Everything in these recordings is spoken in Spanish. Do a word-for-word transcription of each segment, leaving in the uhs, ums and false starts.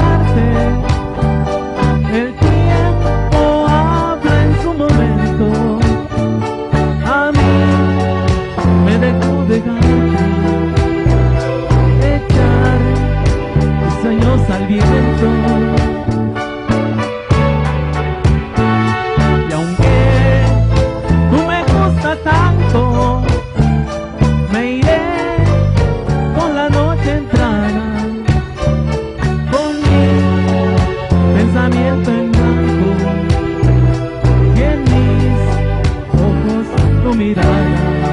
aconsejarte. El tiempo habla en su momento. A mí me dejó dejarte, echar mis sueños al viento. Y aunque tú me gustas tanto, me iré con la noche entrada, con mi pensamiento en blanco y en mis ojos tu mirada.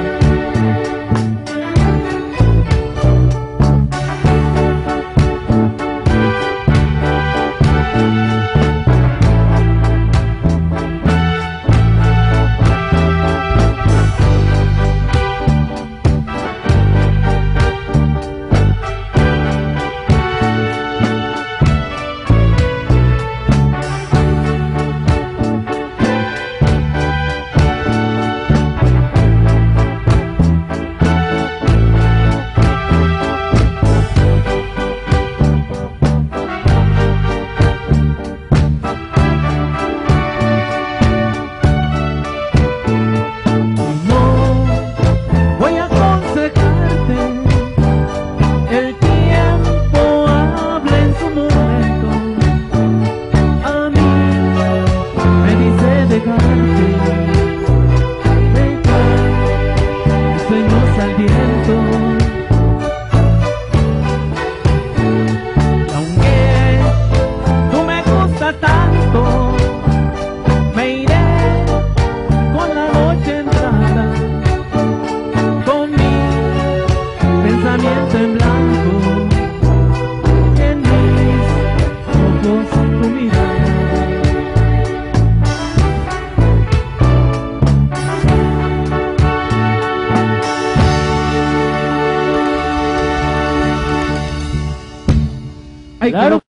En blanco y en mis ojos tu mirada. Ay, claro.